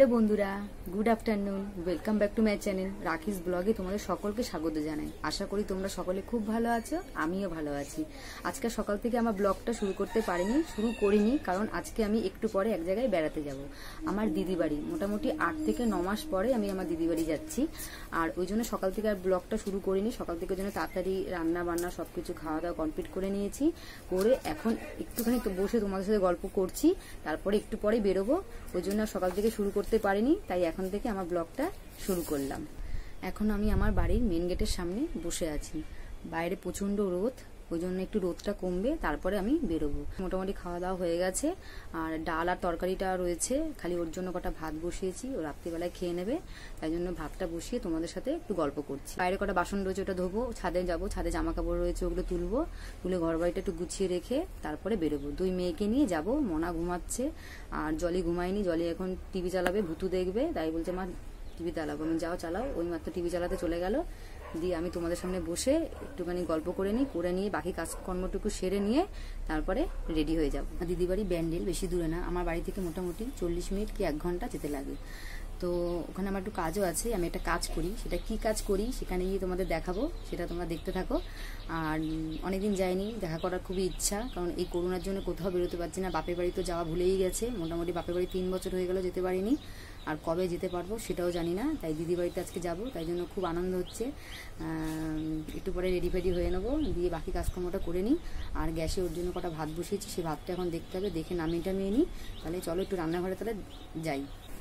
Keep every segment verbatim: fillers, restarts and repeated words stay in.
Hello বন্ধুরা, good afternoon. Welcome back to my channel রাখিস ব্লগে তোমাদের সকলকে স্বাগত জানাই। আশা করি তোমরা সকলে খুব ভালো আছো, আমিও ভালো আছি। আজকে সকাল থেকে আমার ব্লগটা শুরু করতে পারিনি, শুরু করিনি কারণ আজকে আমি একটু পরে এক জায়গায় বেড়াতে যাব, আমার দিদি বাড়ি। মোটামুটি আট থেকে ন মাস পরে আমি আমার দিদি বাড়ি যাচ্ছি, আর ওই জন্য সকাল থেকে আর ব্লগটা শুরু করিনি। সকাল থেকে ওই জন্য তাড়াতাড়ি রান্না বান্না সবকিছু খাওয়া দাওয়া কমপ্লিট করে নিয়েছি, করে এখন একটুখানি তো বসে তোমাদের সাথে গল্প করছি, তারপরে একটু পরে বেরোবো। ওই জন্য সকাল থেকে শুরু করতে পারিনি, তাই এখন থেকে আমার ব্লগটা শুরু করলাম। এখন আমি আমার বাড়ির মেন গেটের সামনে বসে আছি। বাইরে প্রচন্ড রোদ, ওই জন্য একটু রোদটা কমবে তারপরে আমি বেরোবো। মোটামুটি খাওয়া দাওয়া হয়ে গেছে, আর ডাল আর তরকারিটা রয়েছে, খালি ওর জন্য কটা ভাত বসিয়েছি, ও রাত্রিবেলায় খেয়ে নেবে, তাই জন্য ভাতটা বসিয়ে তোমাদের সাথে একটু গল্প করছি। বাইরে কটা বাসন রয়েছে, ওটা ধোবো, ছাদে যাবো, ছাদে জামা কাপড় রয়েছে ওগুলো তুলবো, তুলে ঘর বাড়িটা একটু গুছিয়ে রেখে তারপরে বেরোবো। দুই মেয়েকে নিয়ে যাব, মনা ঘুমাচ্ছে আর জলি ঘুমায়নি, জলি এখন টিভি চালাবে, ভুতু দেখবে, তাই বলছে মা টিভি চালাবো। আমি যাও চালাও, ওই মাত্র টিভি চালাতে চলে গেল। দিয়ে আমি তোমাদের সামনে বসে একটুখানি গল্প করে নিই, করে নিয়ে বাকি কাজকর্মটুকু সেরে নিয়ে তারপরে রেডি হয়ে যাব। দিদি বাড়ি ব্যান্ডেল, বেশি দূরে না, আমার বাড়ি থেকে মোটামুটি চল্লিশ মিনিট কি এক ঘন্টা যেতে লাগে। তো ওখানে আমার একটু কাজও আছে, আমি একটা কাজ করি, সেটা কি কাজ করি সেখানে গিয়ে তোমাদের দেখাবো, সেটা তোমরা দেখতে থাকো। আর অনেকদিন যাইনি, দেখা করার খুবই ইচ্ছা, কারণ এই করোনার জন্য কোথাও বেরোতে পারছি না। বাপের বাড়ি তো যাওয়া ভুলেই গেছে, মোটামুটি বাপের বাড়ি তিন বছর হয়ে গেল যেতে পারিনি, আর কবে যেতে পারবো সেটাও জানি না। তাই দিদি বাড়িতে আজকে যাব, তাই জন্য খুব আনন্দ হচ্ছে। একটু পরে রেডি ফেডি হয়ে নেবো, দিয়ে বাকি কাজকর্মটা করে নিই। আর গ্যাসে ওর জন্য কটা ভাত বসিয়েছি, সেই ভাতটা এখন দেখতে হবে, দেখে নামিয়ে টামিয়ে নিই। তাহলে চলো একটু রান্নাঘরে তাহলে যাই।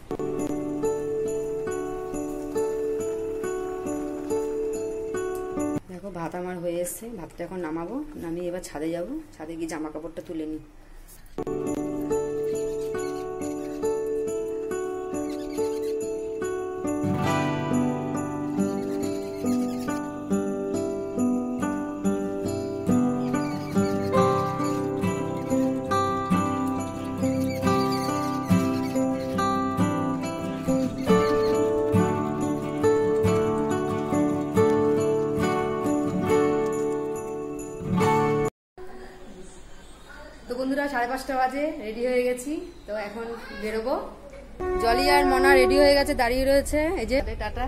দেখো ভাত আমার হয়ে এসছে, ভাতটা এখন নামাবো, নামিয়ে এবার ছাদে যাব, ছাদে গিয়ে জামা কাপড়টা তুলে নিই। তো বন্ধুরা, সাড়ে পাঁচটা বাজে, রেডি হয়ে গেছি, তো এখন বেরোবো। জলি আর মনা রেডি হয়ে গেছে, দাঁড়িয়ে রয়েছে, এই যে টাটা।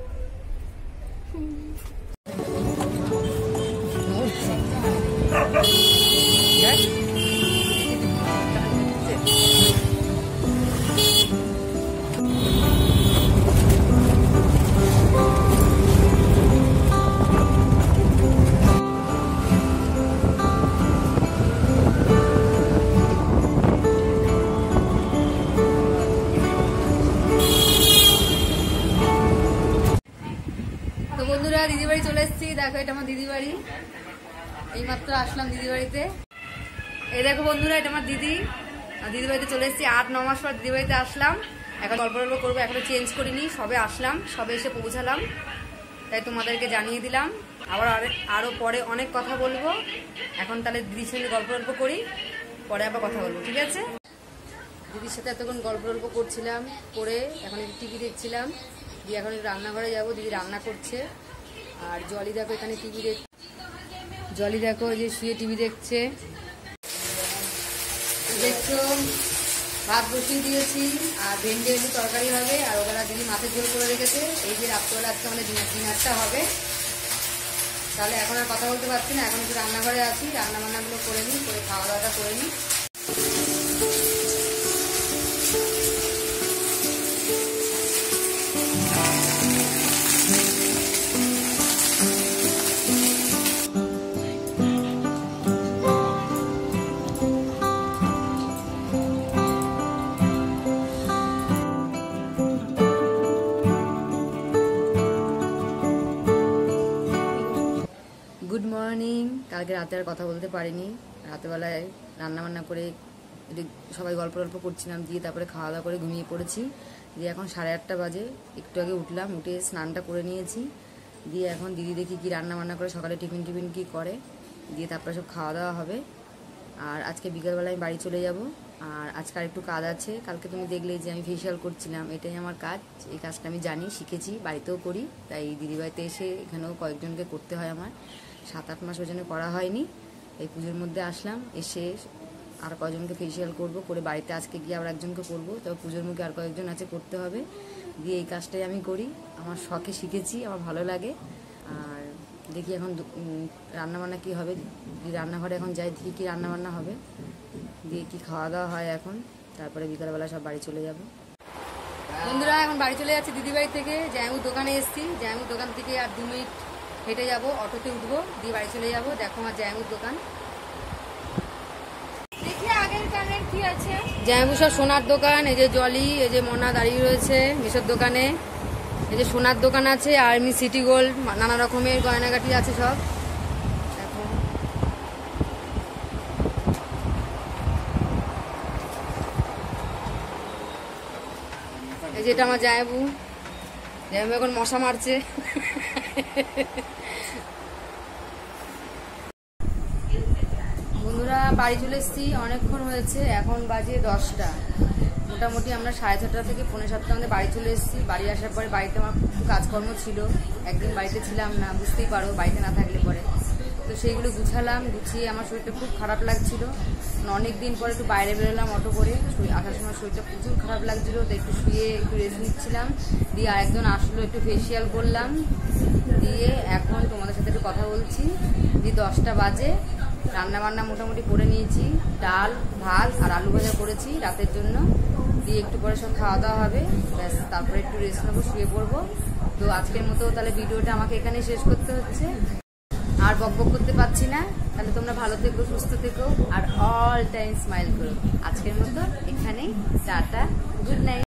বন্ধুরা, দিদি বাড়ি চলে এসেছি, দেখো এটা আমার দিদি বাড়ি, এই মাত্র আসলাম দিদি বাড়িতে। এই দেখো বন্ধুরা, এটা আমার দিদি, দিদি বাড়িতে চলে এসেছি, আট ন মাস পর দিদি বাড়িতে আসলাম। এখন গল্প গল্প করবো, এখনো চেঞ্জ করিনি, সবে আসলাম, সবে এসে পৌঁছালাম, তাই তোমাদেরকে জানিয়ে দিলাম। আবার আরো পরে অনেক কথা বলবো, এখন তাহলে দিদির সঙ্গে গল্প গল্প করি, পরে আবার কথা বলবো, ঠিক আছে? দিদির সাথে এতক্ষণ গল্প গল্প করছিলাম, করে এখন একটু টিভি দেখছিলাম, দিয়ে এখন একটু রান্নাঘরে যাবো, দিদি রান্না করছে। আর জলি দেখো এখানে টিভি দেখ, জলি দেখো যে শুয়ে টিভি দেখছে। দেখছো ভাত বসিয়ে দিয়েছি, আর ভেন্ডি আলু তরকারি হবে, আর ওবেলা দিদি মাছের ঝোল করে রেখেছে। এই যে রাত্রবেলা আজকে আমাদের ডিনারটা হবে। তাহলে এখন আর কথা বলতে পারছি না, এখন একটু রান্নাঘরে আছি, রান্না বান্নাগুলো করে নিই, করে খাওয়া দাওয়াটা করে নিই। Good morning. কালকে রাতে আর কথা বলতে পারিনি, রাতেবেলায় রান্নাবান্না করে সবাই গল্প গল্প করছিলাম, দিয়ে তারপরে খাওয়া দাওয়া করে ঘুমিয়ে পড়েছি। দিয়ে এখন সাড়ে আটটা বাজে, একটু আগে উঠলাম, উঠে স্নানটা করে নিয়েছি। দিয়ে এখন দিদি দেখি কী রান্না বান্না করে, সকালে টিফিন টিফিন কী করে, দিয়ে তারপরে সব খাওয়া দাওয়া হবে। আর আজকে বিকেলবেলায় বাড়ি চলে যাব। আর আজকে আর একটু কাজ আছে, কালকে তুমি দেখলেই যে আমি ফেসিয়াল করছিলাম, এটাই আমার কাজ, এই কাজটা আমি জানি, শিখেছি, বাড়িতেও করি, তাই দিদিবাড়িতে এসে এখানেও কয়েকজনকে করতে হয় আমার। সাত আট মাস ওই জন্য করা হয়নি, এই পুজোর মধ্যে আসলাম, এসে আর কয়েকজনকে ফেসিয়াল করব, করে বাড়িতে আজকে গিয়ে আবার একজনকে করবো। তবে পুজোর মুখে আর কয়েকজন আছে করতে হবে। দিয়ে এই কাজটাই আমি করি, আমার শখে শিখেছি, আমার ভালো লাগে। আর দেখি এখন রান্নাবান্না কী হবে, রান্নাঘরে এখন যাই, দেখি কী রান্নাবান্না হবে, দিয়ে কী খাওয়া দাওয়া হয় এখন। তারপরে বিকালবেলা সব বাড়ি চলে যাব। বন্ধুরা এখন বাড়ি চলে যাচ্ছি দিদিবাড়ি থেকে, জামাইবাবুর দোকানে এসেছি। জামাইবাবুর দোকান থেকে আর দু মিনিট হেঁটে যাব, অটোতে উঠবো, দিয়ে বাড়ি চলে যাব। দেখো আমার জামাইবাবুর দোকান, জামাইবাবু সব সোনার দোকান। এই যে জলি, এই যে মনা দাঁড়িয়ে রয়েছে এসব দোকানে। এই যে সোনার দোকান আছে, আর্মি, সিটি গোল্ড, নানা রকমের গয়নাগাটি আছে সব। এই যেটা আমার জামাইবাবু, জামাইবাবু এখন মশা মারছে। বন্ধুরা বাড়ি চলে এসেছি, অনেকক্ষণ হয়েছে, এখন বাজে দশটা। মোটামুটি আমরা সাড়ে ছটা থেকে পৌনে সাতটা আমাদের বাড়ি চলে এসেছি। বাড়ি আসার পরে বাড়িতে আমার একটু কাজকর্ম ছিল, একদিন বাড়িতে ছিলাম না, বুঝতেই পারো বাড়িতে না থাকলে পরে। তো সেইগুলো গুছালাম, গুছিয়ে আমার শরীরটা খুব খারাপ লাগছিল। অনেক দিন পরে একটু বাইরে বেরোলাম অটো করে, আসার সময় শরীরটা প্রচুর খারাপ লাগছিল, তো একটু শুয়ে একটু রেস্ট নিচ্ছিলাম। দিয়ে আরেকজন আসলো, একটু ফেসিয়াল করলাম, দিয়ে এখন তোমাদের সাথে একটু কথা বলছি। দিয়ে দশটা বাজে, রান্না বান্না মোটামুটি করে নিয়েছি, ডাল ভাত আর আলু ভাজা করেছি রাতের জন্য। দিয়ে একটু পরে সব খাওয়া দাওয়া হবে, ব্যাস তারপরে একটু রেস্ট নেবো, শুয়ে পড়বো। তো আজকের মতো তাহলে ভিডিওটা আমাকে এখানেই শেষ করতে হচ্ছে, আর বক বক করতে পারছি না। তাহলে তোমরা ভালো থেকো, সুস্থ থেকো, আর অল টাইম স্মাইল করো। আজকের মতো এখানেই, টাটা, গুড নাইট।